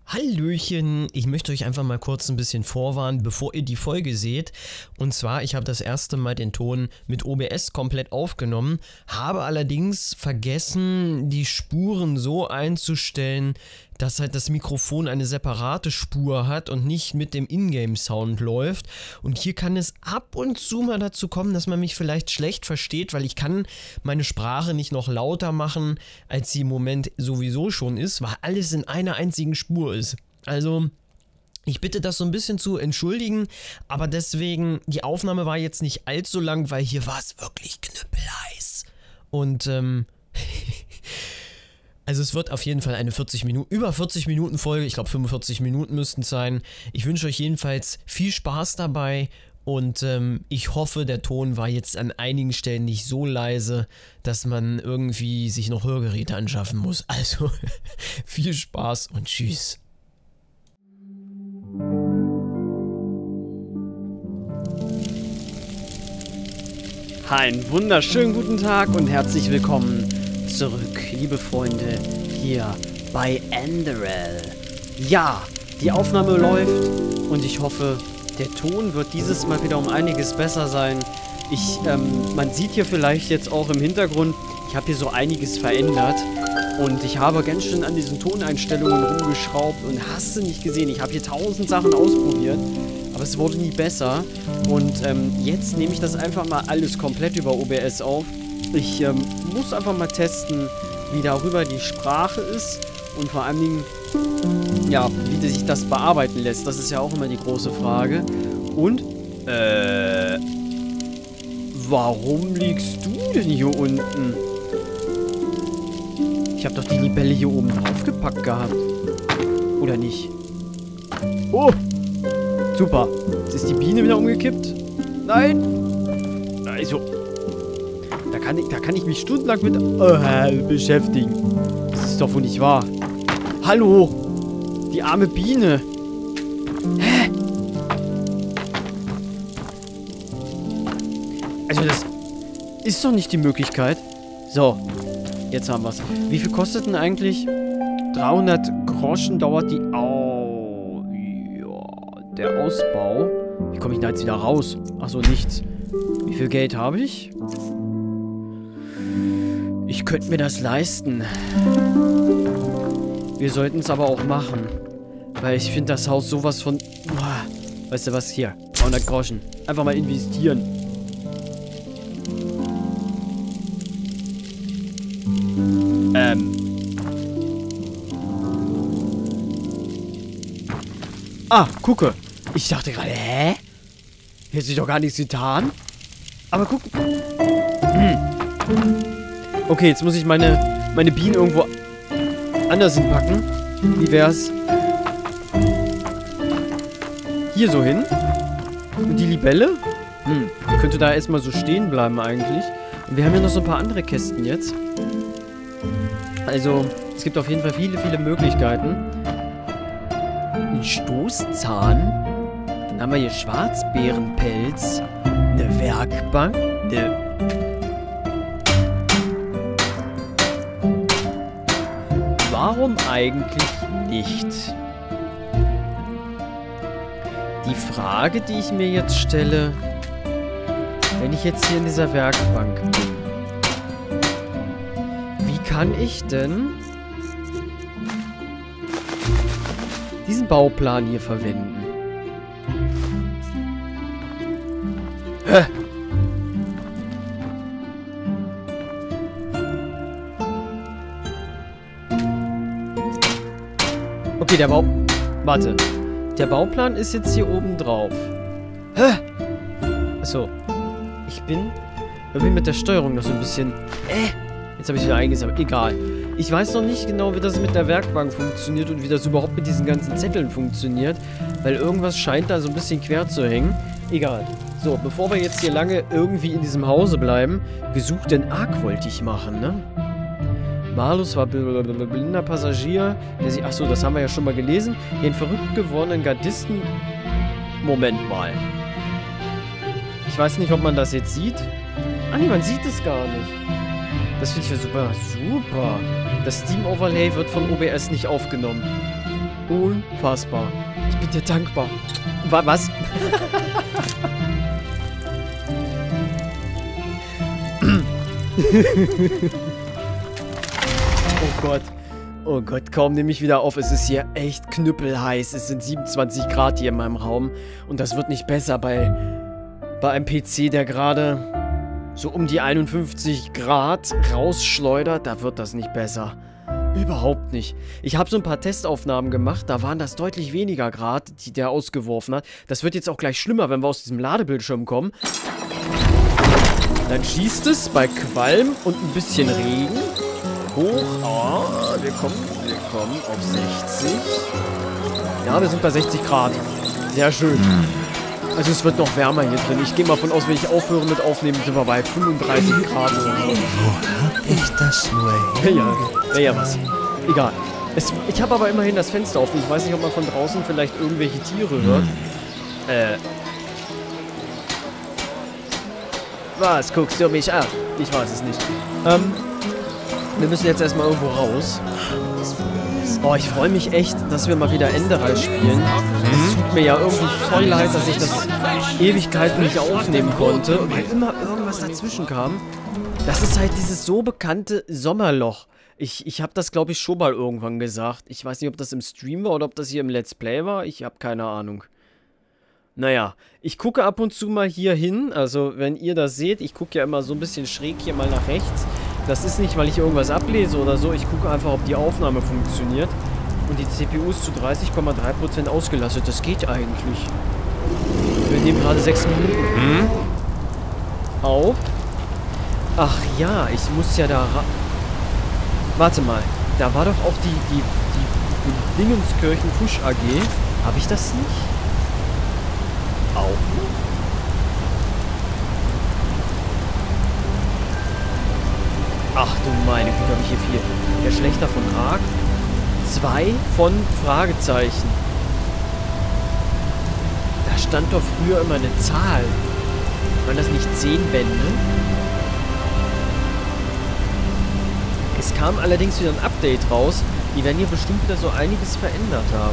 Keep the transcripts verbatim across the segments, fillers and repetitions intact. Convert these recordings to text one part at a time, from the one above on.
Hallöchen, ich möchte euch einfach mal kurz ein bisschen vorwarnen, bevor ihr die Folge seht. Und zwar, ich habe das erste Mal den Ton mit O B S komplett aufgenommen, habe allerdings vergessen, die Spuren so einzustellen, dass halt das Mikrofon eine separate Spur hat und nicht mit dem Ingame-Sound läuft. Und hier kann es ab und zu mal dazu kommen, dass man mich vielleicht schlecht versteht, weil ich kann meine Sprache nicht noch lauter machen, als sie im Moment sowieso schon ist, weil alles in einer einzigen Spur ist. Also, ich bitte das so ein bisschen zu entschuldigen, aber deswegen, die Aufnahme war jetzt nicht allzu lang, weil hier war es wirklich knüppelheiß. Und, ähm... Also es wird auf jeden Fall eine vierzig Minuten, über vierzig Minuten Folge, ich glaube fünfundvierzig Minuten müssten es sein. Ich wünsche euch jedenfalls viel Spaß dabei und ähm, ich hoffe, der Ton war jetzt an einigen Stellen nicht so leise, dass man irgendwie sich noch Hörgeräte anschaffen muss. Also viel Spaß und tschüss. Einen wunderschönen guten Tag und herzlich willkommen zurück, liebe Freunde, hier bei Enderal. Ja, die Aufnahme läuft und ich hoffe, der Ton wird dieses Mal wieder um einiges besser sein. Ich, ähm, man sieht hier vielleicht jetzt auch im Hintergrund, ich habe hier so einiges verändert und ich habe ganz schön an diesen Toneinstellungen rumgeschraubt und hast du nicht gesehen, ich habe hier tausend Sachen ausprobiert, aber es wurde nie besser und ähm, jetzt nehme ich das einfach mal alles komplett über O B S auf. Ich ähm, muss einfach mal testen, wie darüber die Sprache ist und vor allen Dingen, ja, wie sich das bearbeiten lässt. Das ist ja auch immer die große Frage. Und, äh, warum liegst du denn hier unten? Ich habe doch die Libelle hier oben drauf gepackt gehabt. Oder nicht? Oh, super. Jetzt ist die Biene wieder umgekippt. Nein. Also... Da kann, ich, da kann ich mich stundenlang mit äh, beschäftigen. Das ist doch wohl nicht wahr. Hallo! Die arme Biene! Hä? Also das ist doch nicht die Möglichkeit. So, jetzt haben wir es. Wie viel kostet denn eigentlich? dreihundert Groschen dauert die... Oh, ja, der Ausbau. Wie komme ich da jetzt wieder raus? Achso, nichts. Wie viel Geld habe ich? Ich könnte mir das leisten. Wir sollten es aber auch machen. Weil ich finde das Haus sowas von... Boah, weißt du was? Hier, dreihundert Groschen. Einfach mal investieren. Ähm. Ah, gucke. Ich dachte gerade, hä? Hier hat sich doch gar nichts getan. Aber guck... Hm. Okay, jetzt muss ich meine, meine Bienen irgendwo anders hinpacken. Wie wär's? Hier so hin. Und die Libelle? Hm, könnte da erstmal so stehen bleiben eigentlich. Und wir haben ja noch so ein paar andere Kästen jetzt. Also, es gibt auf jeden Fall viele, viele Möglichkeiten. Ein Stoßzahn. Dann haben wir hier Schwarzbärenpelz. Eine Werkbank. Eine... Warum eigentlich nicht? Die Frage, die ich mir jetzt stelle, wenn ich jetzt hier in dieser Werkbank bin, wie kann ich denn diesen Bauplan hier verwenden? Hä? Okay, der Bau... Warte. Der Bauplan ist jetzt hier oben drauf. Hä? Achso. Ich bin... irgendwie mit der Steuerung noch so ein bisschen... Äh? Jetzt habe ich wieder eingesammelt. Egal. Ich weiß noch nicht genau, wie das mit der Werkbank funktioniert und wie das überhaupt mit diesen ganzen Zetteln funktioniert. Weil irgendwas scheint da so ein bisschen quer zu hängen. Egal. So, bevor wir jetzt hier lange irgendwie in diesem Hause bleiben, gesuchten Ark wollte ich machen, ne? Malus war blinder Passagier, der sie... Achso, das haben wir ja schon mal gelesen. Den verrückt gewordenen Gardisten... Moment mal. Ich weiß nicht, ob man das jetzt sieht. Ah, nee, man sieht es gar nicht. Das finde ich ja super. Super. Das Steam Overlay wird von O B S nicht aufgenommen. Unfassbar. Ich bin dir dankbar. Wa was? Oh Gott. Oh Gott, kaum nehme ich wieder auf. Es ist hier echt knüppelheiß. Es sind siebenundzwanzig Grad hier in meinem Raum. Und das wird nicht besser bei, bei einem P C, der gerade so um die einundfünfzig Grad rausschleudert. Da wird das nicht besser. Überhaupt nicht. Ich habe so ein paar Testaufnahmen gemacht. Da waren das deutlich weniger Grad, die der ausgeworfen hat. Das wird jetzt auch gleich schlimmer, wenn wir aus diesem Ladebildschirm kommen. Dann schießt es bei Qualm und ein bisschen Regen. Hoch. Oh, wir kommen, wir kommen auf sechzig. Ja, wir sind bei sechzig Grad. Sehr schön. Also es wird noch wärmer hier drin. Ich gehe mal von aus, wenn ich aufhöre mit Aufnehmen, sind wir bei fünfunddreißig Grad oder so. Wo hab ich das nur her? Ja, ja, ja, was. Egal. Es, ich habe aber immerhin das Fenster offen. Ich weiß nicht, ob man von draußen vielleicht irgendwelche Tiere hört. Äh. Was guckst du mich an? Ich weiß es nicht. Ähm. Wir müssen jetzt erstmal irgendwo raus. Oh, ich freue mich echt, dass wir mal wieder Enderal spielen. Es tut mir ja irgendwie voll leid, dass ich das Ewigkeiten nicht aufnehmen konnte, weil immer irgendwas dazwischen kam. Das ist halt dieses so bekannte Sommerloch. Ich, ich habe das, glaube ich, schon mal irgendwann gesagt. Ich weiß nicht, ob das im Stream war oder ob das hier im Let's Play war. Ich habe keine Ahnung. Naja, ich gucke ab und zu mal hier hin. Also, wenn ihr das seht, ich gucke ja immer so ein bisschen schräg hier mal nach rechts. Das ist nicht, weil ich irgendwas ablese oder so. Ich gucke einfach, ob die Aufnahme funktioniert. Und die C P U ist zu dreißig Komma drei Prozent ausgelastet. Das geht eigentlich. Wir nehmen gerade sechs Minuten hm? auf. Ach ja, ich muss ja da... Warte mal. Da war doch auch die, die, die Dingenskirchen Fusch A G. Habe ich das nicht? Auch nicht? Ach du meine Güte, habe ich hier vier. Der Schlechter von Ark. Zwei von Fragezeichen. Da stand doch früher immer eine Zahl. Waren das nicht zehn Bände? Es kam allerdings wieder ein Update raus. Die werden hier bestimmt wieder so einiges verändert haben.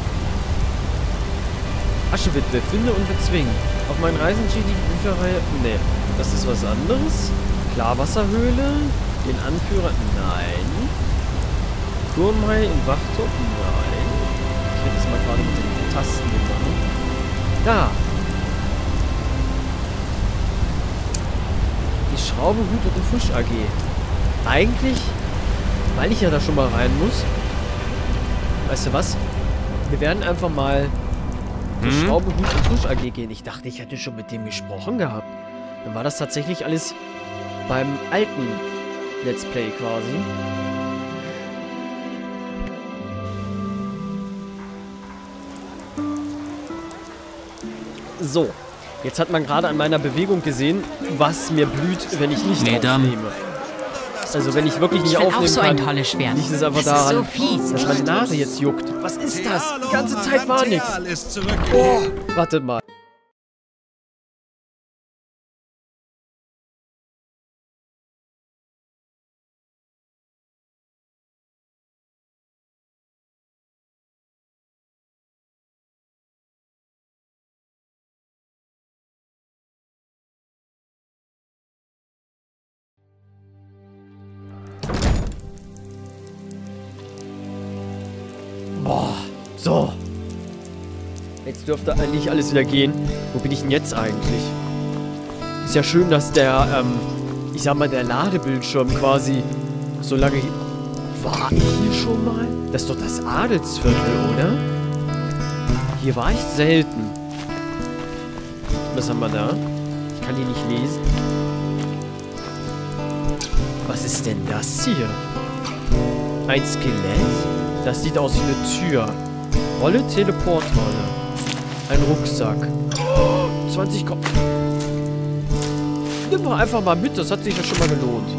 Aschewitwe, finde und bezwingen. Auf meinen Reisen steht die Bücherreihe... Ne, das ist was anderes. Klarwasserhöhle. Den Anführer... Nein. Turmhai im Wachturm? Nein. Ich werde das mal gerade mit den Tasten machen. Da. Die Schraube, Hut und Fusch A G. Eigentlich, weil ich ja da schon mal rein muss. Weißt du was? Wir werden einfach mal die hm? Schraube, Hut und Fusch A G gehen. Ich dachte, ich hätte schon mit dem gesprochen gehabt. Dann war das tatsächlich alles beim alten Let's Play quasi. So, jetzt hat man gerade an meiner Bewegung gesehen, was mir blüht, wenn ich nicht Madame. aufnehme. Also wenn ich wirklich nicht ich aufnehmen so kann, ein tolles Schwert. liegt es einfach das daran, so dass meine Nase jetzt juckt. Was ist das? Die ganze Zeit war nichts. Oh, warte mal. Boah, so. Jetzt dürfte eigentlich alles wieder gehen. Wo bin ich denn jetzt eigentlich? Ist ja schön, dass der, ähm, ich sag mal, der Ladebildschirm quasi so lange... War ich hier schon mal? Das ist doch das Adelsviertel, oder? Hier war ich selten. Was haben wir da? Ich kann die nicht lesen. Was ist denn das hier? Ein Skelett? Das sieht aus wie eine Tür. Rolle, Teleportrolle. Ein Rucksack. Oh, zwanzig Kopf. Nimm mal einfach mal mit, das hat sich ja schon mal gelohnt.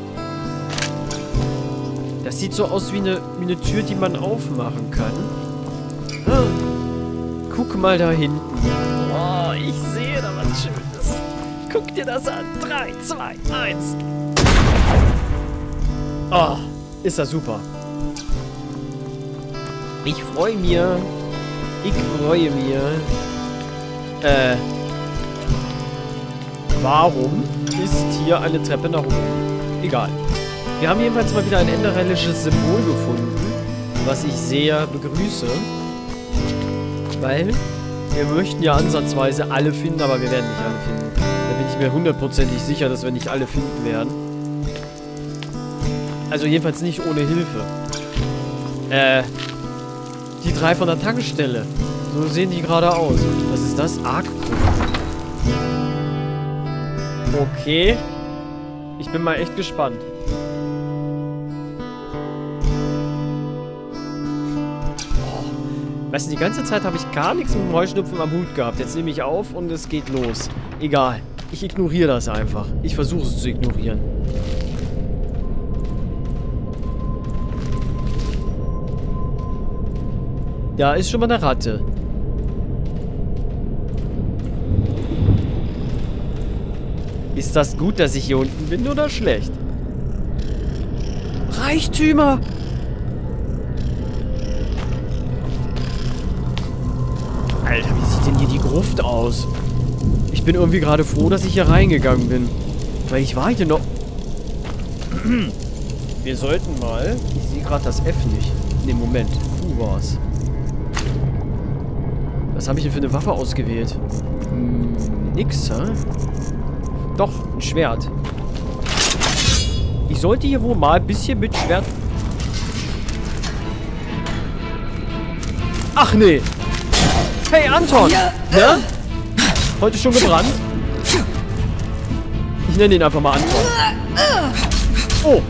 Das sieht so aus wie eine, wie eine Tür, die man aufmachen kann. Ah, guck mal da hinten. Oh, ich sehe da was Schönes. Guck dir das an. drei, zwei, eins. Oh, ist das super. Ich freue mich. Ich freue mich. Äh. Warum ist hier eine Treppe nach oben? Egal. Wir haben jedenfalls mal wieder ein enderellisches Symbol gefunden, was ich sehr begrüße. Weil wir möchten ja ansatzweise alle finden, aber wir werden nicht alle finden. Da bin ich mir hundertprozentig sicher, dass wir nicht alle finden werden. Also jedenfalls nicht ohne Hilfe. Äh, die drei von der Tankstelle. So sehen die gerade aus. Was ist das? Arggruft. Okay. Ich bin mal echt gespannt. Oh. Weißt du, die ganze Zeit habe ich gar nichts mit dem Heuschnupfen am Hut gehabt. Jetzt nehme ich auf und es geht los. Egal. Ich ignoriere das einfach. Ich versuche es zu ignorieren. Da ist schon mal eine Ratte. Ist das gut, dass ich hier unten bin oder schlecht? Reichtümer! Alter, wie sieht denn hier die Gruft aus? Ich bin irgendwie gerade froh, dass ich hier reingegangen bin. Weil ich war hier noch... Wir sollten mal... Ich sehe gerade das F nicht. Ne, Moment. Q war's. Was habe ich denn für eine Waffe ausgewählt? Hm, nix, hä? Doch, ein Schwert. Ich sollte hier wohl mal ein bisschen mit Schwert... Ach nee! Hey Anton! Ja? Heute schon gebrannt? Ich nenne ihn einfach mal Anton. Oh!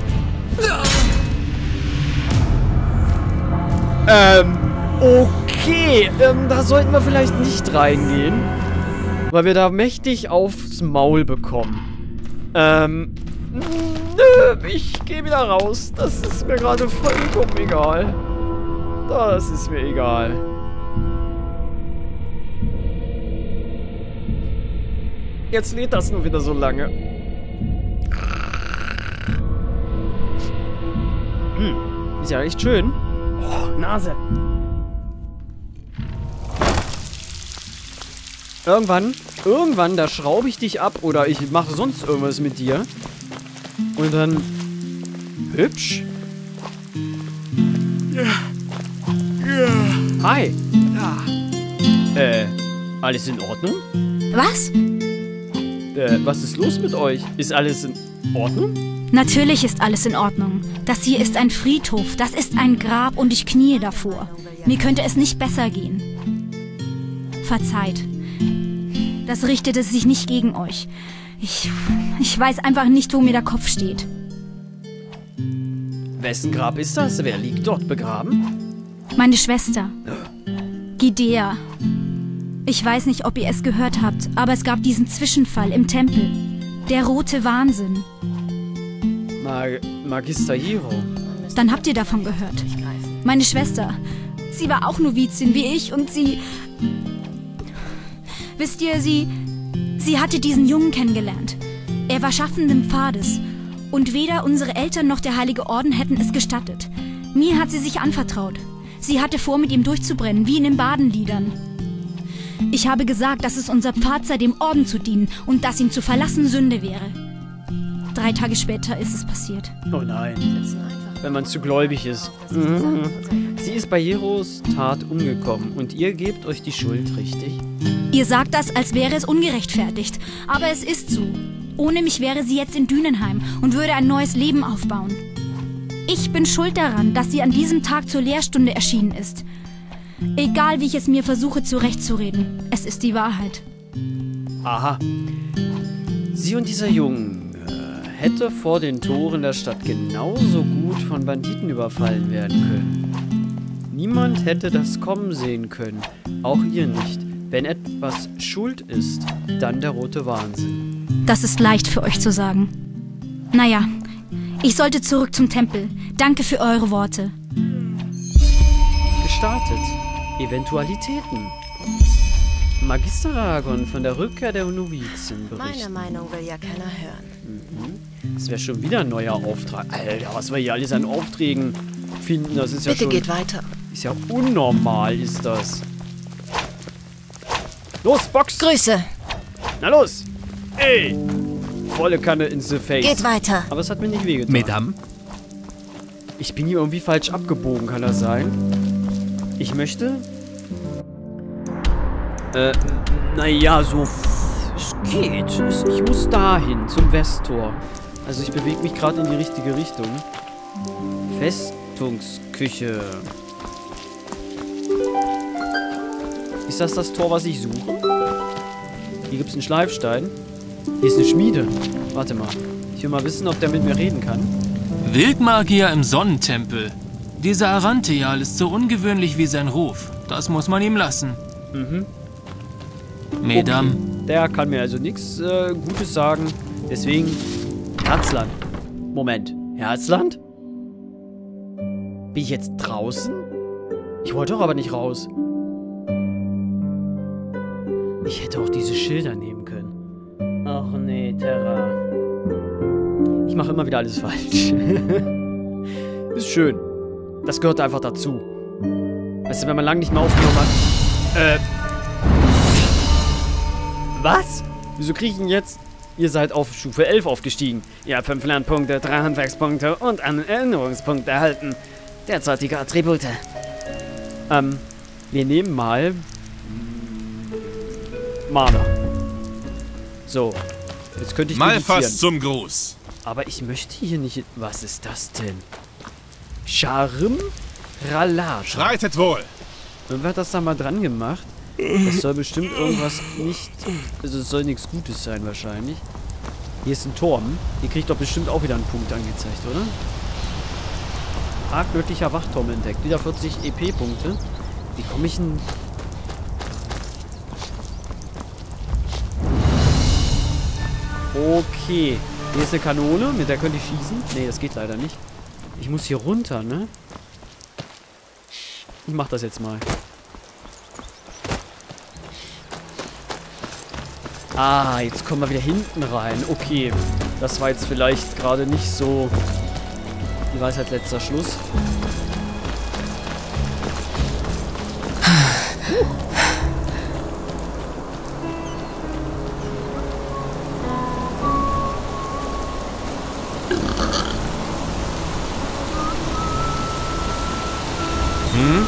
Ähm, okay. Ähm, da sollten wir vielleicht nicht reingehen. Weil wir da mächtig aufs Maul bekommen. Ähm, nö, ich gehe wieder raus. Das ist mir gerade vollkommen egal. Das ist mir egal. Jetzt lädt das nur wieder so lange. Hm, ist ja echt schön. Oh, Nase. Irgendwann, irgendwann, da schraube ich dich ab oder ich mache sonst irgendwas mit dir. Und dann... Hübsch. Ja. Ja. Hi. Ja. Äh, alles in Ordnung? Was? Äh, was ist los mit euch? Ist alles in Ordnung? Natürlich ist alles in Ordnung. Das hier ist ein Friedhof, das ist ein Grab und ich kniee davor. Mir könnte es nicht besser gehen. Verzeiht. Das richtete sich nicht gegen euch. Ich, ich weiß einfach nicht, wo mir der Kopf steht. Wessen Grab ist das? Wer liegt dort begraben? Meine Schwester. Gidea. Ich weiß nicht, ob ihr es gehört habt, aber es gab diesen Zwischenfall im Tempel. Der rote Wahnsinn. Mag Magister Hiro. Dann habt ihr davon gehört. Meine Schwester. Sie war auch Novizin wie ich und sie... Wisst ihr, sie... Sie hatte diesen Jungen kennengelernt. Er war schaffenden Pfades. Und weder unsere Eltern noch der Heilige Orden hätten es gestattet. Mir hat sie sich anvertraut. Sie hatte vor, mit ihm durchzubrennen, wie in den Badenliedern. Ich habe gesagt, dass es unser Pfad sei, dem Orden zu dienen und dass ihn zu verlassen Sünde wäre. Drei Tage später ist es passiert. Oh nein. Wenn man zu gläubig ist. Mhm. Sie ist bei Hiros Tat umgekommen und ihr gebt euch die Schuld, richtig? Ihr sagt das, als wäre es ungerechtfertigt. Aber es ist so. Ohne mich wäre sie jetzt in Dünenheim und würde ein neues Leben aufbauen. Ich bin schuld daran, dass sie an diesem Tag zur Lehrstunde erschienen ist. Egal, wie ich es mir versuche zurechtzureden, es ist die Wahrheit. Aha. Sie und dieser Junge hätte vor den Toren der Stadt genauso gut von Banditen überfallen werden können. Niemand hätte das kommen sehen können, auch ihr nicht. Wenn etwas schuld ist, dann der rote Wahnsinn. Das ist leicht für euch zu sagen. Naja, ich sollte zurück zum Tempel. Danke für eure Worte. Gestartet. Eventualitäten. Magister Ragon von der Rückkehr der Novizin berichten. Meine Meinung will ja keiner hören. Mhm. Das wäre schon wieder ein neuer Auftrag. Alter, was wir hier alles an Aufträgen finden, das ist ja Bitte schon... geht weiter. Ist ja unnormal, ist das. Los, Box! Grüße. Na los! Ey! Volle Kanne in the face. Geht weiter. Aber es hat mir nicht wehgetan. Mesdames? Ich bin hier irgendwie falsch abgebogen, kann das sein? Ich möchte... Äh, naja, so... Es geht. Es- Ich muss dahin, zum Westtor. Also ich bewege mich gerade in die richtige Richtung. Festungsküche. Ist das das Tor, was ich suche? Hier gibt es einen Schleifstein. Hier ist eine Schmiede. Warte mal. Ich will mal wissen, ob der mit mir reden kann. Wildmagier im Sonnentempel. Dieser Arantheal ist so ungewöhnlich wie sein Ruf. Das muss man ihm lassen. Mhm. Mesdames, Okay. Der kann mir also nichts äh, Gutes sagen. Deswegen Herzland. Moment. Herzland? Bin ich jetzt draußen? Ich wollte doch aber nicht raus. Ich hätte auch diese Schilder nehmen können. Ach nee, Terra. Ich mache immer wieder alles falsch. Ist schön. Das gehört einfach dazu. Weißt du, wenn man lange nicht mehr aufgenommen hat. Äh. Was? Wieso kriege ich denn jetzt? Ihr seid auf Stufe elf aufgestiegen. Ihr habt fünf Lernpunkte, drei Handwerkspunkte und einen Erinnerungspunkt erhalten. Derzeitige Attribute. Ähm, wir nehmen mal... Mana. So. Jetzt könnte ich Mal meditieren. fast zum Gruß. Aber ich möchte hier nicht... Was ist das denn? Charm Ralata. Schreitet wohl. Irgendwer hat das da mal dran gemacht. Das soll bestimmt irgendwas nicht... Also es soll nichts Gutes sein wahrscheinlich. Hier ist ein Turm. Hier kriegt doch bestimmt auch wieder einen Punkt angezeigt, oder? Argnördlicher Wachturm entdeckt. Wieder vierzig E P-Punkte. Wie komme ich denn... Okay. Hier ist eine Kanone, mit der könnte ich schießen. Nee, das geht leider nicht. Ich muss hier runter, ne? Ich mach das jetzt mal. Ah, jetzt kommen wir wieder hinten rein. Okay. Das war jetzt vielleicht gerade nicht so... Die Weisheit letzter Schluss. Hm?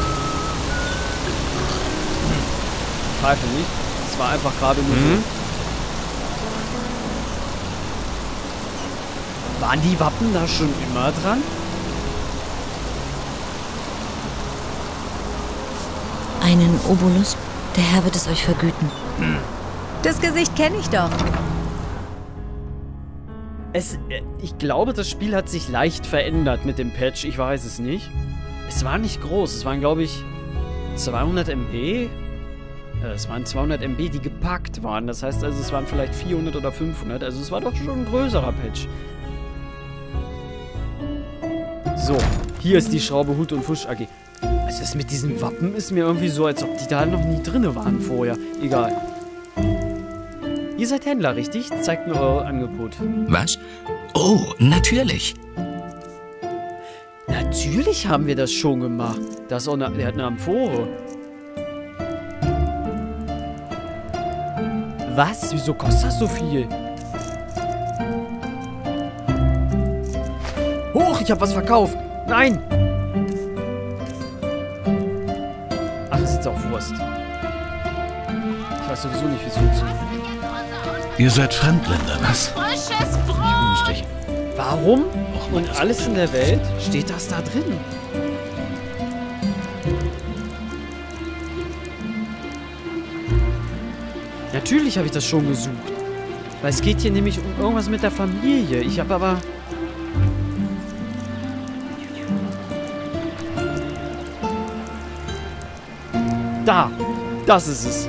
Ich pfeife nicht. Es war einfach gerade nur Hm? so. Waren die Wappen da schon immer dran? Einen Obolus. Der Herr wird es euch vergüten. Das Gesicht kenne ich doch. Es, äh, ich glaube, das Spiel hat sich leicht verändert mit dem Patch. Ich weiß es nicht. Es war nicht groß. Es waren, glaube ich, zweihundert Megabyte. Äh, es waren zweihundert Megabyte, die gepackt waren. Das heißt also, es waren vielleicht vierhundert oder fünfhundert. Also es war doch schon ein größerer Patch. So, hier ist die Schraube Hut und Fusch A G. Also das mit diesen Wappen ist mir irgendwie so, als ob die da noch nie drin waren vorher. Egal. Ihr seid Händler, richtig? Zeigt mir euer Angebot. Was? Oh, natürlich. Natürlich haben wir das schon gemacht. Das ist auch eine, der hat eine Amphore. Was? Wieso kostet das so viel? Hoch, ich habe was verkauft. Nein! Ach, das ist jetzt auch Wurst. Ich weiß sowieso nicht, wie es funktioniert. Ihr seid Fremdländer, was? Frisches Brot! Warum und alles in der Welt steht das da drin? Natürlich habe ich das schon gesucht. Weil es geht hier nämlich um irgendwas mit der Familie. Ich habe aber... Da! Das ist es.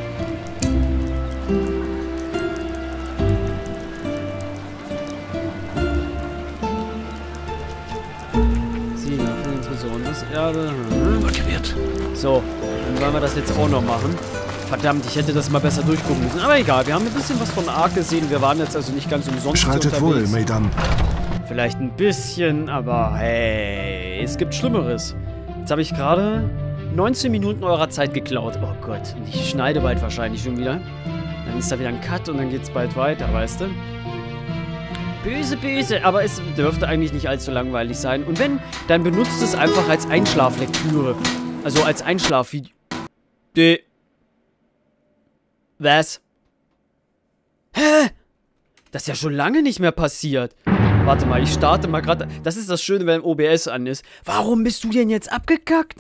Siegen, besonders Erde. Überquert. So, dann wollen wir das jetzt auch noch machen. Verdammt, ich hätte das mal besser durchgucken müssen. Aber egal, wir haben ein bisschen was von Ark gesehen. Wir waren jetzt also nicht ganz umsonst Schreitet wohl, unterwegs. Mesdames. Vielleicht ein bisschen, aber hey, es gibt Schlimmeres. Jetzt habe ich gerade neunzehn Minuten eurer Zeit geklaut. Oh Gott, und ich schneide bald wahrscheinlich schon wieder. Dann ist da wieder ein Cut und dann geht's bald weiter, weißt du? Böse, böse, aber es dürfte eigentlich nicht allzu langweilig sein. Und wenn, dann benutzt es einfach als Einschlaflektüre. Also als Einschlafvideo. De. Was? Hä? Das ist ja schon lange nicht mehr passiert. Warte mal, ich starte mal gerade. Das ist das Schöne, wenn O B S an ist. Warum bist du denn jetzt abgekackt?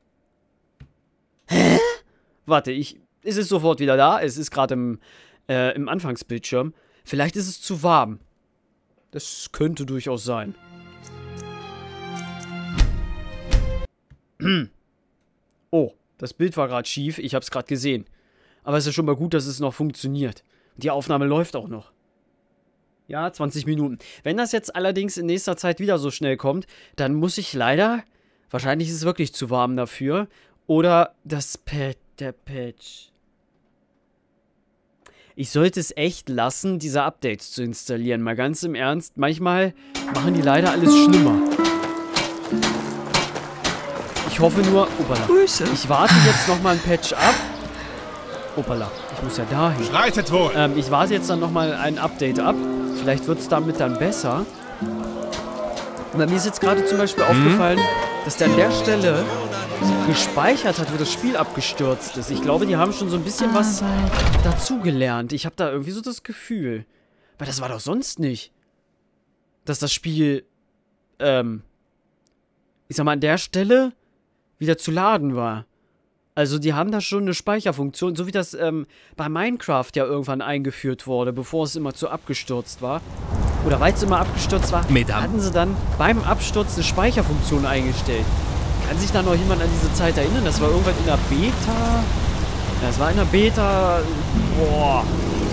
Hä? Warte, ich... Es ist sofort wieder da. Es ist gerade im, äh, im Anfangsbildschirm. Vielleicht ist es zu warm. Das könnte durchaus sein. Oh, das Bild war gerade schief. Ich habe es gerade gesehen. Aber es ist schon mal gut, dass es noch funktioniert. Die Aufnahme läuft auch noch. Ja, zwanzig Minuten. Wenn das jetzt allerdings in nächster Zeit wieder so schnell kommt, dann muss ich leider... Wahrscheinlich ist es wirklich zu warm dafür. Oder das Pad, der Patch. Ich sollte es echt lassen, diese Updates zu installieren. Mal ganz im Ernst. Manchmal machen die leider alles schlimmer. Ich hoffe nur... Opala. Grüße. Ich warte jetzt nochmal ein Patch ab. Opala. Ich muss ja dahin. Schreitet wohl. Ähm, ich warte jetzt dann nochmal ein Update ab. Vielleicht wird es damit dann besser. Und mir ist jetzt gerade zum Beispiel hm? aufgefallen, dass der an der Stelle gespeichert hat, wo das Spiel abgestürzt ist. Ich glaube, die haben schon so ein bisschen was dazugelernt. Ich habe da irgendwie so das Gefühl. Weil das war doch sonst nicht. Dass das Spiel, ähm, ich sag mal, an der Stelle wieder zu laden war. Also die haben da schon eine Speicherfunktion, so wie das ähm, bei Minecraft ja irgendwann eingeführt wurde, bevor es immer zu abgestürzt war. Oder weil es immer abgestürzt war, Madame. hatten sie dann beim Absturz eine Speicherfunktion eingestellt. Kann sich da noch jemand an diese Zeit erinnern? Das war irgendwann in der Beta. Ja, das war in der Beta. Boah.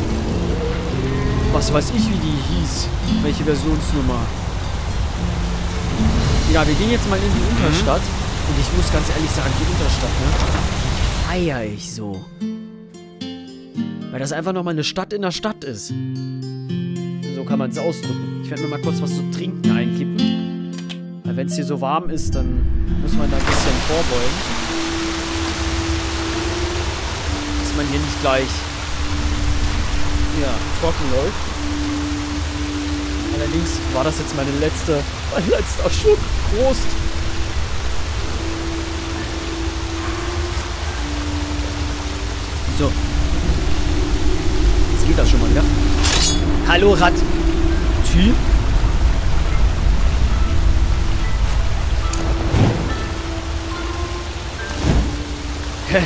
Was weiß ich, wie die hieß. Welche Versionsnummer. Ja, wir gehen jetzt mal in die Unterstadt. Und ich muss ganz ehrlich sagen, die Unterstadt, ne? Die feiere ich so. Weil das einfach nochmal eine Stadt in der Stadt ist. So kann man es ausdrücken. Ich werde mir mal kurz was zu trinken einkippen. Weil wenn es hier so warm ist, dann muss man da ein bisschen vorbeugen. Dass man hier nicht gleich ja, trocken läuft. Allerdings war das jetzt meine letzte, mein letzter Schluck. Prost! So. Jetzt geht das schon mal wieder. Hallo, Rat. Typ. Hä?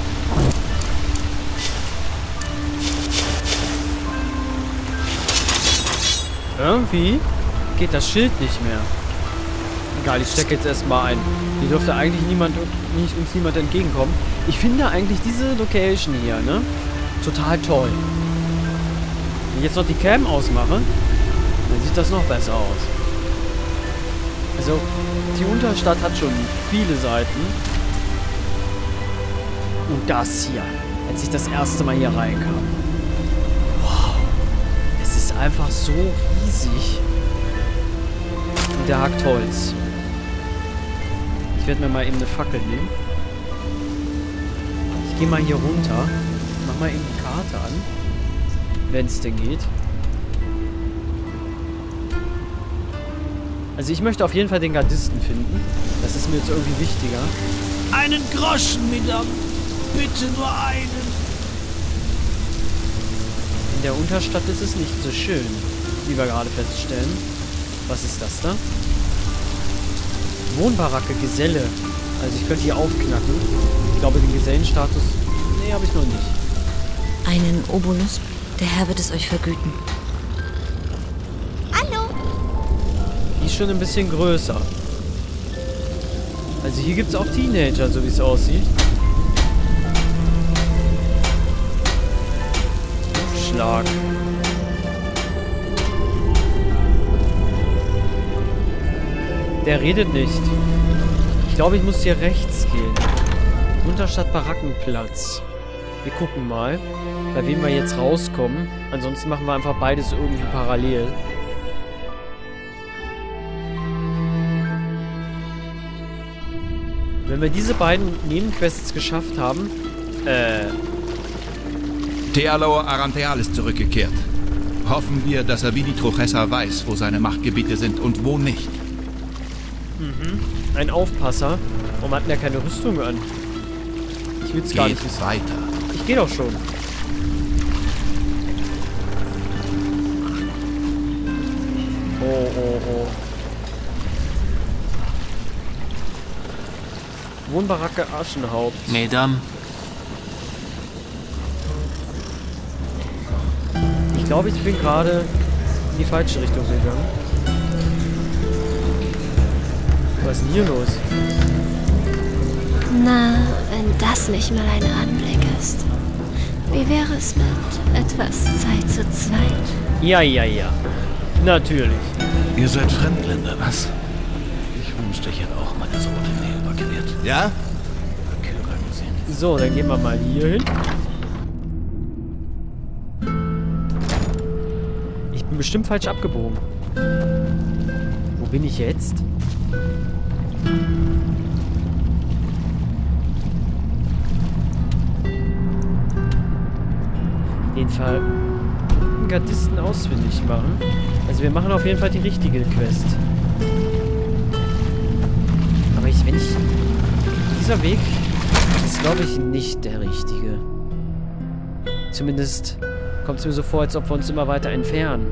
Irgendwie geht das Schild nicht mehr. Egal, ich stecke jetzt erstmal ein. Hier dürfte eigentlich niemand, nicht, uns niemand entgegenkommen. Ich finde eigentlich diese Location hier, ne? Total toll. Wenn ich jetzt noch die Cam ausmache, dann sieht das noch besser aus. Also, die Unterstadt hat schon viele Seiten. Und das hier, als ich das erste Mal hier reinkam. Wow. Es ist einfach so riesig. Und der hackt Holz. Ich werde mir mal eben eine Fackel nehmen. Ich gehe mal hier runter. Mach mal eben die Karte an. Wenn es denn geht. Also ich möchte auf jeden Fall den Gardisten finden. Das ist mir jetzt irgendwie wichtiger. Einen Groschen, Madame. Bitte nur einen. In der Unterstadt ist es nicht so schön, wie wir gerade feststellen. Was ist das da? Wohnbaracke, Geselle. Also ich könnte hier aufknacken. Ich glaube, den Gesellenstatus... Nee, habe ich noch nicht. Einen Obolus. Der Herr wird es euch vergüten. Hallo. Die ist schon ein bisschen größer. Also hier gibt es auch Teenager, so wie es aussieht. Aufschlag. Der redet nicht. Ich glaube, ich muss hier rechts gehen. Unterstadt Barackenplatz. Wir gucken mal, bei wem wir jetzt rauskommen. Ansonsten machen wir einfach beides irgendwie parallel. Wenn wir diese beiden Nebenquests geschafft haben, äh... Tealoa Arantheal ist zurückgekehrt. Hoffen wir, dass er wie die Truchessa weiß, wo seine Machtgebiete sind und wo nicht. Mhm. Ein Aufpasser. Warum hat denn der keine Rüstung an? Ich will's gar nicht wissen. Weiter. Ich geh doch schon. Oh, oh, oh. Wohnbaracke Aschenhaupt. Mesdames. Ich glaube, ich bin gerade in die falsche Richtung gegangen. Was ist denn hier los? Na, wenn das nicht mal ein Anblick ist. Wie wäre es mit etwas Zeit zu zweit? Ja, ja, ja. Natürlich. Ihr seid Fremdländer, was? Ich wünschte, ich hätte auch meine Sorte Nähe überquert. Ja? So, dann gehen wir mal hier hin. Ich bin bestimmt falsch abgebogen. Wo bin ich jetzt? Den verrückten Gardisten ausfindig machen. Also wir machen auf jeden Fall die richtige Quest. Aber ich, wenn ich... Dieser Weg ist, glaube ich, nicht der richtige. Zumindest kommt es mir so vor, als ob wir uns immer weiter entfernen.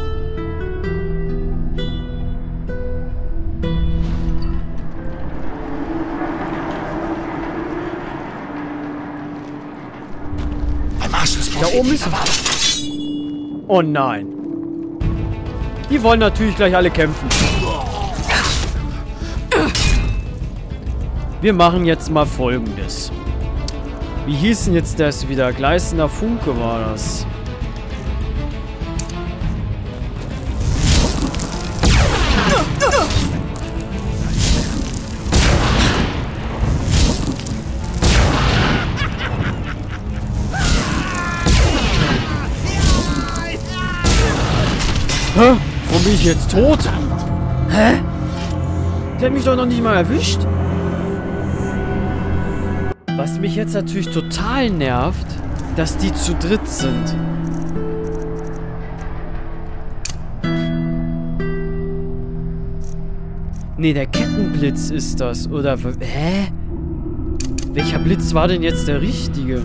Da oben ist... Oh nein. Die wollen natürlich gleich alle kämpfen. Wir machen jetzt mal Folgendes. Wie hieß denn jetzt das wieder? Gleißender Funke war das. Hä? Warum bin ich jetzt tot? Hä? Der hat mich doch noch nicht mal erwischt. Was mich jetzt natürlich total nervt, dass die zu dritt sind. Nee, der Kettenblitz ist das. Oder... Hä? Welcher Blitz war denn jetzt der richtige?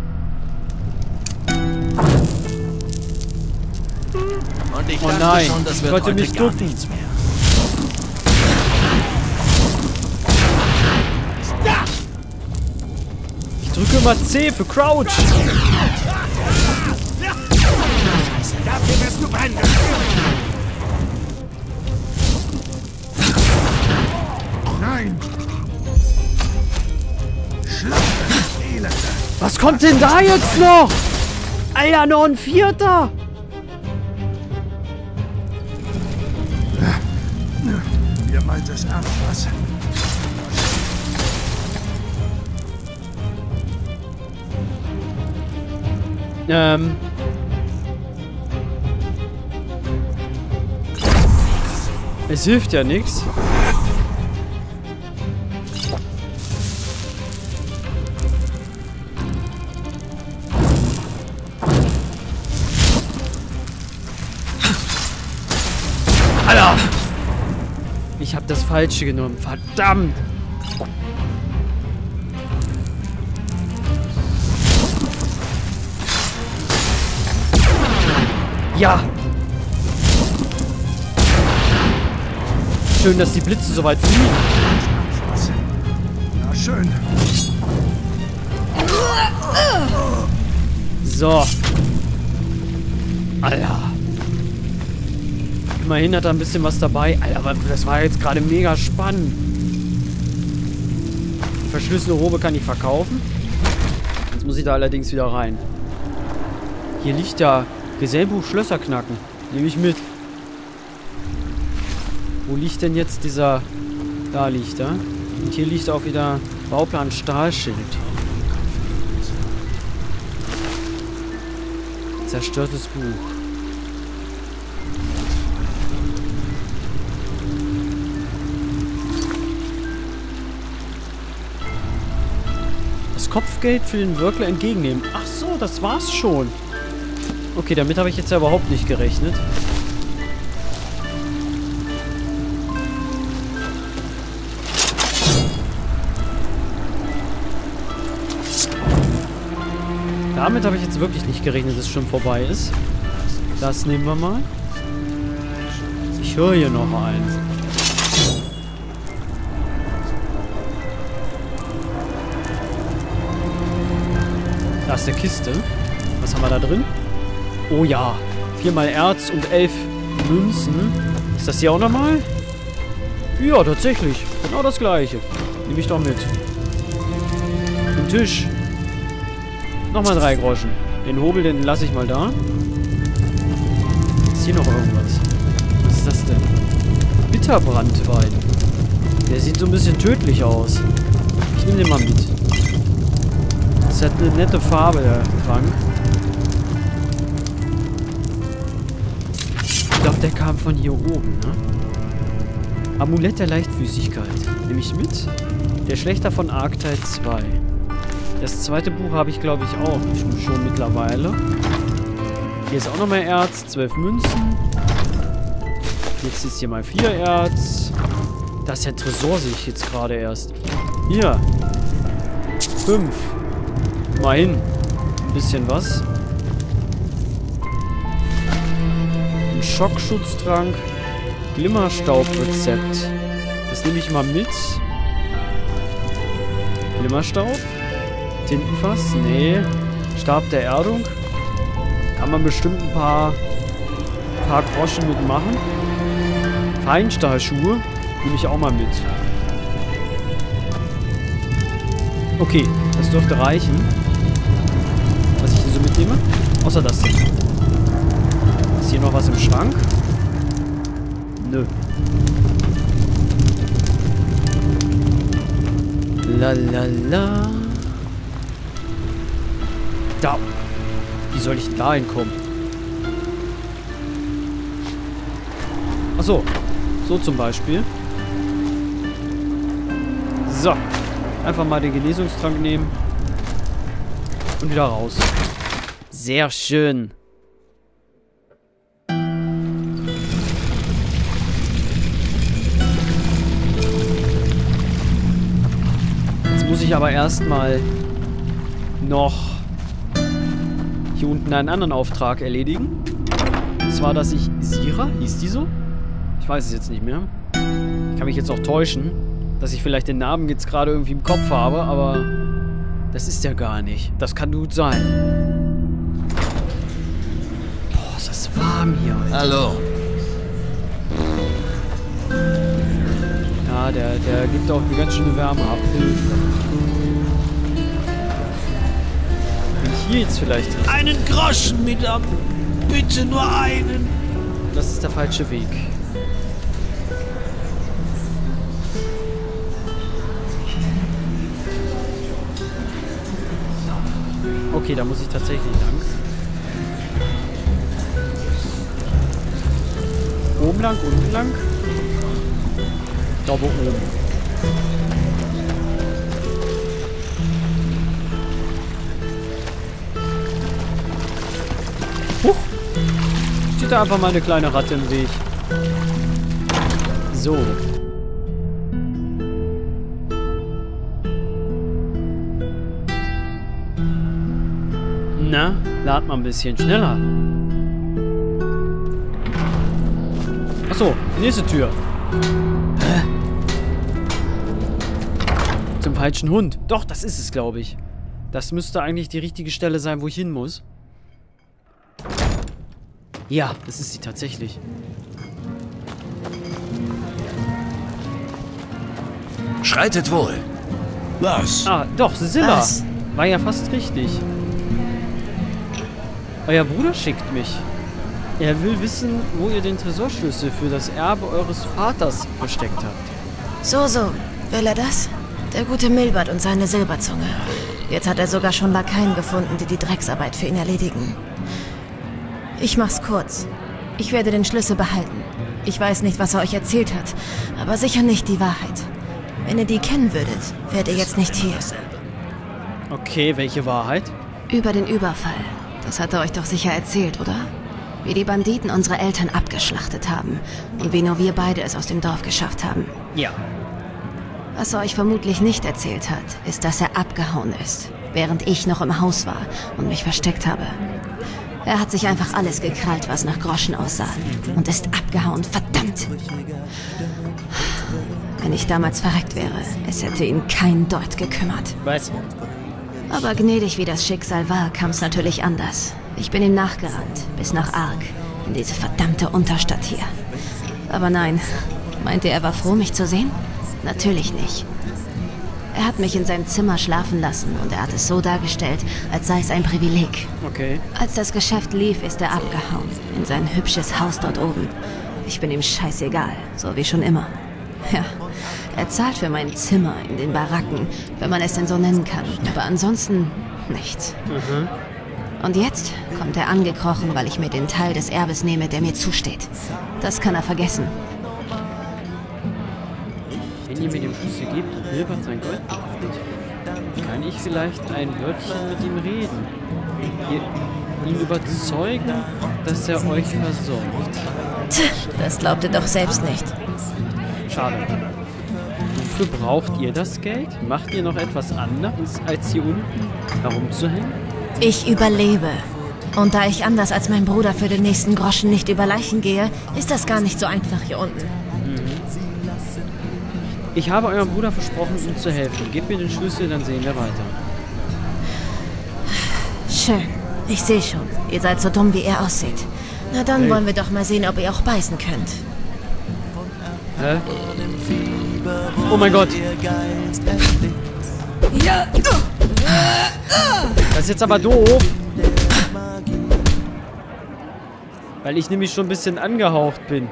Und ich oh dachte nein, schon, das ich wird wollte heute nicht gar ducken. nichts mehr. Ich drücke immer C für Crouch. Dafür wirst du brennen. Nein. Was kommt denn da jetzt noch? Alter, noch ein Vierter. Ihr meint es ernst, was? Ähm. Es hilft ja nichts. Alter! Ich habe das Falsche genommen. Verdammt! Ja! Schön, dass die Blitze so weit fliegen. Na schön. So. Alter. Immerhin hat er ein bisschen was dabei. Alter, aber das war jetzt gerade mega spannend. Die verschlüsselte Robe kann ich verkaufen. Jetzt muss ich da allerdings wieder rein. Hier liegt ja Gesellbuch Schlösser knacken. Nehme ich mit. Wo liegt denn jetzt dieser... Da liegt er. Und hier liegt auch wieder Bauplan Stahlschild. Zerstörtes Buch. das Kopfgeld für den Würgler entgegennehmen. Ach so, das war's schon. Okay, damit habe ich jetzt ja überhaupt nicht gerechnet. Damit habe ich jetzt wirklich nicht gerechnet, dass es schon vorbei ist. Das nehmen wir mal. Ich höre hier noch einen. Da ist der Kiste. Was haben wir da drin? Oh ja. Viermal Erz und elf Münzen. Ist das hier auch nochmal? Ja, tatsächlich. Genau das gleiche. Nehme ich doch mit. Den Tisch. Nochmal drei Groschen. Den Hobel, den lasse ich mal da. Ist hier noch irgendwas? Was ist das denn? Bitterbrandwein. Der sieht so ein bisschen tödlich aus. Ich nehme den mal mit. Das hat eine nette Farbe, der Trank. Ich glaube, der kam von hier oben, ne? Amulett der Leichtfüßigkeit. Nehme ich mit. Der Schlächter von Ark Teil zwei. Das zweite Buch habe ich, glaube ich, auch schon, schon mittlerweile. Hier ist auch nochmal Erz. zwölf Münzen. Jetzt ist hier mal vier Erz. Das ist ja ein Tresor, sehe ich jetzt gerade erst. Hier. fünf. Mal hin. Ein bisschen was. Ein Schockschutztrank. Glimmerstaubrezept. Das nehme ich mal mit. Glimmerstaub. Tintenfass? Nee. Stab der Erdung. Kann man bestimmt ein paar, paar Groschen mitmachen. Feinstahlschuhe. Nehme ich auch mal mit. Okay, das dürfte reichen. Was ich hier so mitnehme. Außer das hier. Ist hier noch was im Schrank? Nö. Lalala. Da. Wie soll ich da hinkommen? Achso. So zum Beispiel. So. Einfach mal den Genesungstrank nehmen. Und wieder raus. Sehr schön. Jetzt muss ich aber erstmal noch hier unten einen anderen Auftrag erledigen. Und zwar, dass ich... Sira? Hieß die so? Ich weiß es jetzt nicht mehr. Ich kann mich jetzt auch täuschen, dass ich vielleicht den Namen jetzt gerade irgendwie im Kopf habe, aber das ist ja gar nicht. Das kann gut sein. Boah, ist das warm hier, Alter. Hallo. Ja, der, der gibt auch eine ganz schöne Wärme ab. Hilfe. Bin ich hier jetzt vielleicht richtig? Einen Groschen, Madame. Bitte nur einen. Das ist der falsche Weg. Okay, da muss ich tatsächlich lang. Oben lang, unten lang? Ich glaube oben. Huch! Steht da einfach mal eine kleine Ratte im Weg. So. Na, lad mal ein bisschen schneller. Achso, nächste Tür. Hä? Zum falschen Hund. Doch, das ist es, glaube ich. Das müsste eigentlich die richtige Stelle sein, wo ich hin muss. Ja, das ist sie tatsächlich. Schreitet wohl. Was? Ah, doch, Silla. Was? War ja fast richtig. Euer Bruder schickt mich. Er will wissen, wo ihr den Tresorschlüssel für das Erbe eures Vaters versteckt habt. So, so. Will er das? Der gute Milbert und seine Silberzunge. Jetzt hat er sogar schon Lakaien gefunden, die die Drecksarbeit für ihn erledigen. Ich mach's kurz. Ich werde den Schlüssel behalten. Ich weiß nicht, was er euch erzählt hat, aber sicher nicht die Wahrheit. Wenn ihr die kennen würdet, wärt ihr jetzt nicht hier. Okay, welche Wahrheit? Über den Überfall. Das hat er euch doch sicher erzählt, oder? Wie die Banditen unsere Eltern abgeschlachtet haben und wie nur wir beide es aus dem Dorf geschafft haben. Ja. Was er euch vermutlich nicht erzählt hat, ist, dass er abgehauen ist, während ich noch im Haus war und mich versteckt habe. Er hat sich einfach alles gekrallt, was nach Groschen aussah und ist abgehauen, verdammt! Wenn ich damals verreckt wäre, es hätte ihn kein Deut gekümmert. Was? Aber gnädig wie das Schicksal war, kam es natürlich anders. Ich bin ihm nachgerannt, bis nach Ark, in diese verdammte Unterstadt hier. Aber nein, meint ihr, er war froh, mich zu sehen? Natürlich nicht. Er hat mich in seinem Zimmer schlafen lassen und er hat es so dargestellt, als sei es ein Privileg. Okay. Als das Geschäft lief, ist er abgehauen, in sein hübsches Haus dort oben. Ich bin ihm scheißegal, so wie schon immer. Ja, er zahlt für mein Zimmer in den Baracken, wenn man es denn so nennen kann. Aber ansonsten nichts. Mhm. Und jetzt kommt er angekrochen, weil ich mir den Teil des Erbes nehme, der mir zusteht. Das kann er vergessen. Wenn ihr mir den Schlüssel gebt und Milbert sein Gold bekommt, kann ich vielleicht ein Wörtchen mit ihm reden. Ihr, ihn überzeugen, dass er euch versorgt. Das glaubt ihr doch selbst nicht. Schade. Wofür braucht ihr das Geld? Macht ihr noch etwas anderes, als hier unten herumzuhängen? Ich überlebe. Und da ich anders als mein Bruder für den nächsten Groschen nicht über Leichen gehe, ist das gar nicht so einfach hier unten. Ich habe eurem Bruder versprochen, ihm zu helfen. Gebt mir den Schlüssel, dann sehen wir weiter. Schön. Ich sehe schon. Ihr seid so dumm, wie er aussieht. Na dann Hey. wollen wir doch mal sehen, ob ihr auch beißen könnt. Hä? Oh mein Gott. Das ist jetzt aber doof. Weil ich nämlich schon ein bisschen angehaucht bin.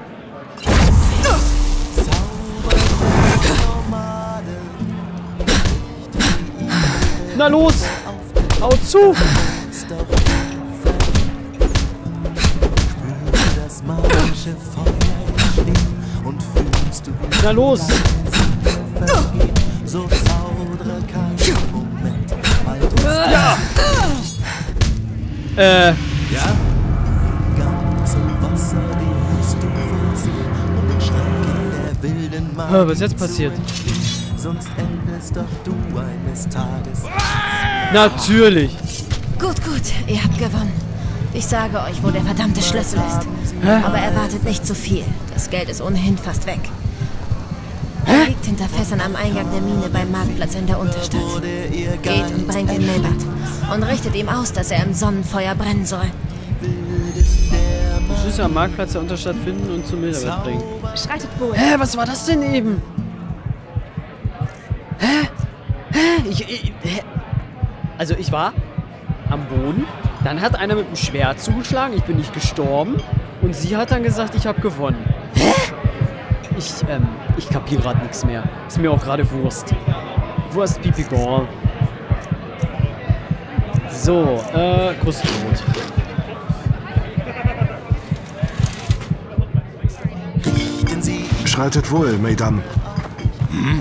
Na los! Hau zu! Na los! Ja! Äh. Ja? Oh, was ist jetzt passiert? Sonst endest doch du eines Tages. Natürlich! Gut, gut. Ihr habt gewonnen. Ich sage euch, wo der verdammte Schlüssel ist. Hä? Aber erwartet nicht zu viel. Das Geld ist ohnehin fast weg. Er liegt hinter Fässern am Eingang der Mine beim Marktplatz in der Unterstadt. Geht und bringt den Milbert. Und richtet ihm aus, dass er im Sonnenfeuer brennen soll. Schlüssel am Marktplatz der Unterstadt finden und zum Milbert bringen. Schreitet wohl. Hä, was war das denn eben? Hä? Hä? Ich, ich, hä? Also ich war am Boden, dann hat einer mit dem Schwert zugeschlagen, ich bin nicht gestorben und sie hat dann gesagt, ich habe gewonnen. Hä? Ich, ähm, ich kapiere gerade nichts mehr. Ist mir auch gerade Wurst. Wurst, Pipi, Gorn. So, äh, Kussbrot. Schreitet wohl, Mesdames. Hm?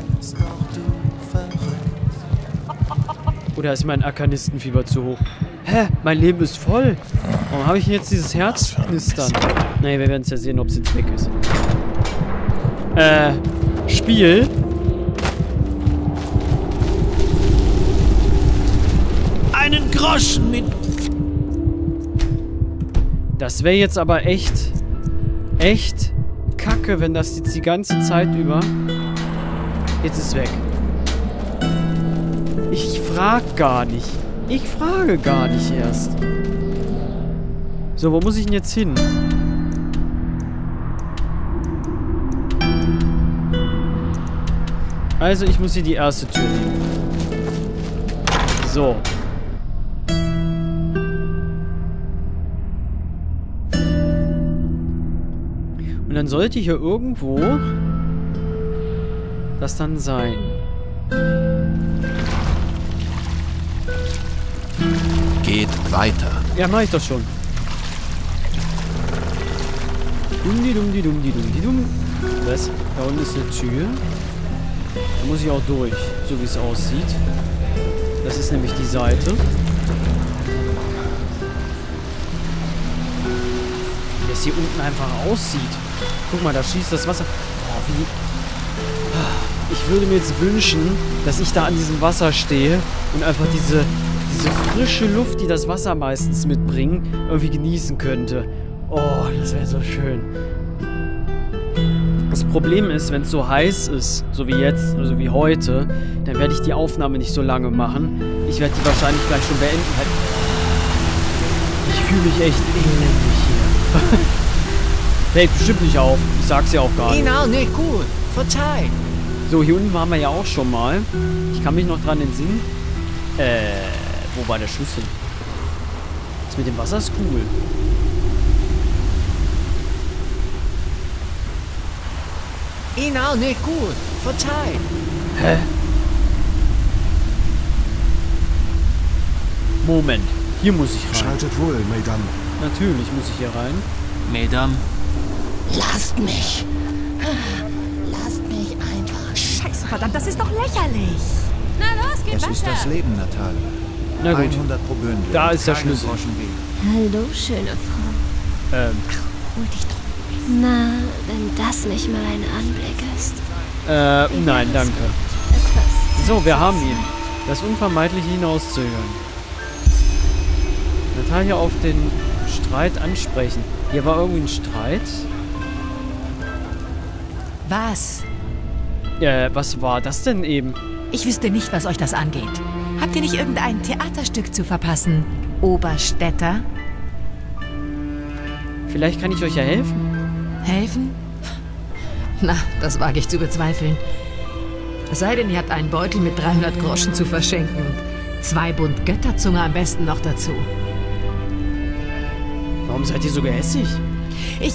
Oder ist mein Arkanistenfieber zu hoch? Hä? Mein Leben ist voll. Warum habe ich denn jetzt dieses Herzknistern? Naja, wir werden es ja sehen, ob es jetzt weg ist. Äh, Spiel. Einen Groschen mit... Das wäre jetzt aber echt, echt kacke, wenn das jetzt die ganze Zeit über... Jetzt ist es weg. Ich frage gar nicht. Ich frage gar nicht erst. So, wo muss ich denn jetzt hin? Also, ich muss hier die erste Tür nehmen. So. Und dann sollte hier irgendwo das dann sein. Geht weiter. Ja, mach ich doch schon. Dumdi, dumdi, dumdi, dumdi, dum. Was? Da unten ist eine Tür. Da muss ich auch durch, so wie es aussieht. Das ist nämlich die Seite. Wie es hier unten einfach aussieht. Guck mal, da schießt das Wasser. Oh, wie... Ich würde mir jetzt wünschen, dass ich da an diesem Wasser stehe und einfach diese, diese frische Luft, die das Wasser meistens mitbringt, irgendwie genießen könnte. Oh, das wäre so schön. Das Problem ist, wenn es so heiß ist, so wie jetzt, also wie heute, dann werde ich die Aufnahme nicht so lange machen. Ich werde die wahrscheinlich gleich schon beenden. Ich fühle mich echt elendig hier. Fällt bestimmt nicht auf. Ich sag's ja auch gar nicht. Genau, nicht gut. Verzeih. So, hier unten waren wir ja auch schon mal. Ich kann mich noch dran entsinnen. Äh, wo war der Schlüssel? Das mit dem Wasser ist cool. Genau, nicht gut. Verzeih. Hä? Moment. Hier muss ich rein. Schreitet wohl, Mesdames. Natürlich muss ich hier rein. Mesdames. Lasst mich. Lasst mich einfach. Scheiße, verdammt, das ist doch lächerlich. Na los, geht weiter. Es ist das Leben, Natal. Na gut. hundert pro Bünde. Da ist der Schlüssel. Hallo, schöne Frau. Ähm. Ach, hol dich doch. Na, wenn das nicht mal ein Anblick ist. Äh, nein, danke. So, wir haben ihn. Das unvermeidliche Hinauszögern. Natalia auf den Streit ansprechen. Hier war irgendwie ein Streit. Was? Äh, was war das denn eben? Ich wüsste nicht, was euch das angeht. Habt ihr nicht irgendein Theaterstück zu verpassen, Oberstädter? Vielleicht kann ich euch ja helfen. Helfen? Na, das wage ich zu bezweifeln. Es sei denn, ihr habt einen Beutel mit dreihundert Groschen zu verschenken und zwei Bund Götterzunge am besten noch dazu. Warum seid ihr so gehässig? Ich...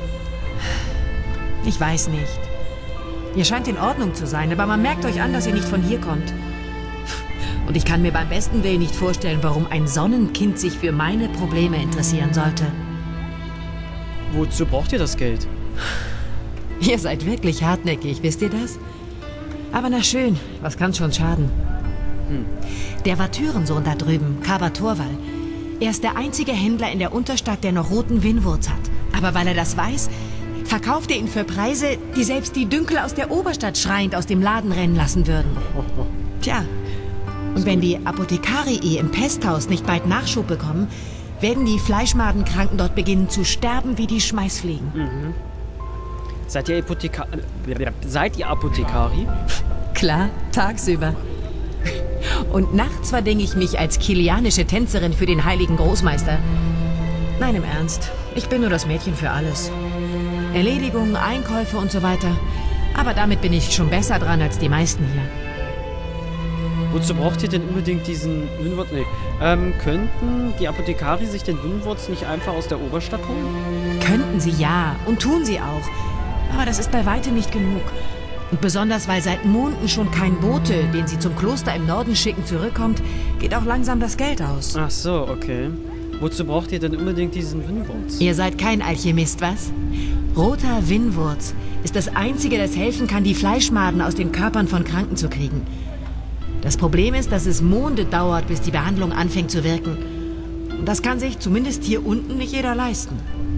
Ich weiß nicht. Ihr scheint in Ordnung zu sein, aber man merkt euch an, dass ihr nicht von hier kommt. Und ich kann mir beim besten Willen nicht vorstellen, warum ein Sonnenkind sich für meine Probleme interessieren sollte. Wozu braucht ihr das Geld? Ihr seid wirklich hartnäckig, wisst ihr das? Aber na schön, was kann schon schaden? Hm. Der Vatürensohn da drüben, Kaber Torwall, er ist der einzige Händler in der Unterstadt, der noch roten Winnwurz hat. Aber weil er das weiß, verkauft er ihn für Preise, die selbst die Dünkel aus der Oberstadt schreiend aus dem Laden rennen lassen würden. Tja, und wenn die Apothekarii im Pesthaus nicht bald Nachschub bekommen, werden die Fleischmadenkranken dort beginnen zu sterben wie die Schmeißfliegen. Mhm. Seid ihr Apotheka Seid ihr Apothekari? Klar, tagsüber. Und nachts verdinge ich mich als kilianische Tänzerin für den heiligen Großmeister. Nein, im Ernst. Ich bin nur das Mädchen für alles. Erledigungen, Einkäufe und so weiter. Aber damit bin ich schon besser dran als die meisten hier. Wozu braucht ihr denn unbedingt diesen Winnwurz? Nee. Ähm, könnten die Apothekari sich den Winnwurz nicht einfach aus der Oberstadt holen? Könnten sie ja. Und tun sie auch. Aber das ist bei weitem nicht genug. Und besonders, weil seit Monaten schon kein Bote, den sie zum Kloster im Norden schicken, zurückkommt, geht auch langsam das Geld aus. Ach so, okay. Wozu braucht ihr denn unbedingt diesen Winnwurz? Ihr seid kein Alchemist, was? Roter Winnwurz ist das Einzige, das helfen kann, die Fleischmaden aus den Körpern von Kranken zu kriegen. Das Problem ist, dass es Monde dauert, bis die Behandlung anfängt zu wirken. Und das kann sich zumindest hier unten nicht jeder leisten.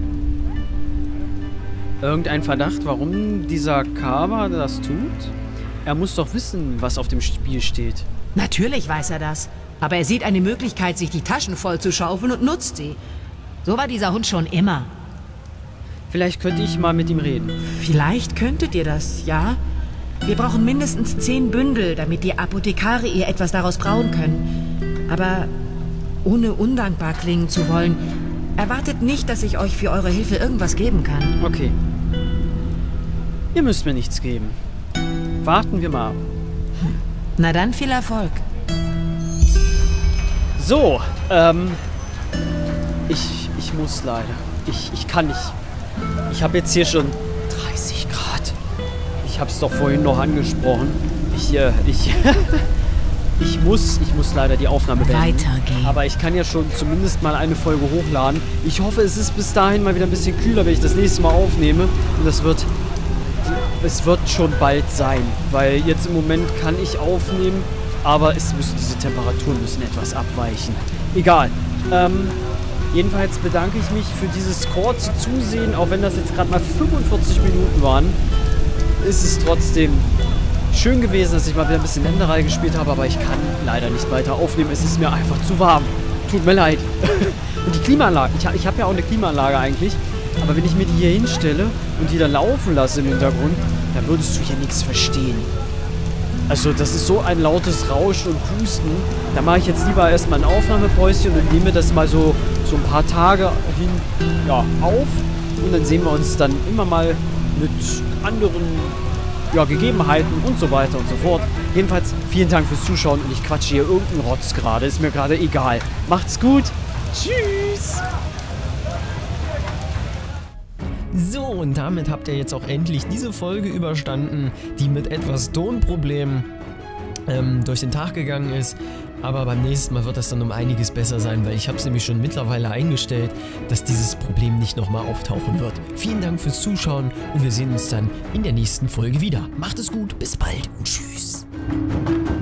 Irgendein Verdacht, warum dieser Kaber das tut? Er muss doch wissen, was auf dem Spiel steht. Natürlich weiß er das. Aber er sieht eine Möglichkeit, sich die Taschen voll zu schaufeln und nutzt sie. So war dieser Hund schon immer. Vielleicht könnte ich mal mit ihm reden. Vielleicht könntet ihr das, ja? Wir brauchen mindestens zehn Bündel, damit die Apothekare ihr etwas daraus brauen können. Aber ohne undankbar klingen zu wollen, erwartet nicht, dass ich euch für eure Hilfe irgendwas geben kann. Okay. Ihr müsst mir nichts geben. Warten wir mal ab. Na dann viel Erfolg. So, ähm... Ich, ich muss leider. Ich, ich kann nicht. Ich habe jetzt hier schon dreißig Grad. Ich habe es doch vorhin noch angesprochen. Ich, äh, ich... ich muss, ich muss leider die Aufnahme beenden. Weitergehen. Aber ich kann ja schon zumindest mal eine Folge hochladen. Ich hoffe, es ist bis dahin mal wieder ein bisschen kühler, wenn ich das nächste Mal aufnehme. Und das wird... Es wird schon bald sein. Weil jetzt im Moment kann ich aufnehmen Aber es müssen, diese Temperaturen müssen etwas abweichen. Egal. Ähm, jedenfalls bedanke ich mich für dieses kurze Zusehen, auch wenn das jetzt gerade mal fünfundvierzig Minuten waren. Ist es trotzdem schön gewesen, dass ich mal wieder ein bisschen Enderei gespielt habe, aber ich kann leider nicht weiter aufnehmen. Es ist mir einfach zu warm. Tut mir leid. Und die Klimaanlage. Ich, ich habe ja auch eine Klimaanlage eigentlich. Aber wenn ich mir die hier hinstelle und die dann laufen lasse im Hintergrund, dann würdest du hier nichts verstehen. Also das ist so ein lautes Rauschen und Pusten. Da mache ich jetzt lieber erstmal ein Aufnahmepäuschen und nehme das mal so, so ein paar Tage hin, ja, auf. Und dann sehen wir uns dann immer mal mit anderen ja, Gegebenheiten und so weiter und so fort. Jedenfalls vielen Dank fürs Zuschauen und ich quatsche hier irgendeinen Rotz gerade. Ist mir gerade egal. Macht's gut. Tschüss. So, und damit habt ihr jetzt auch endlich diese Folge überstanden, die mit etwas Tonproblemen ähm, durch den Tag gegangen ist. Aber beim nächsten Mal wird das dann um einiges besser sein, weil ich habe es nämlich schon mittlerweile eingestellt, dass dieses Problem nicht nochmal auftauchen wird. Vielen Dank fürs Zuschauen und wir sehen uns dann in der nächsten Folge wieder. Macht es gut, bis bald und tschüss.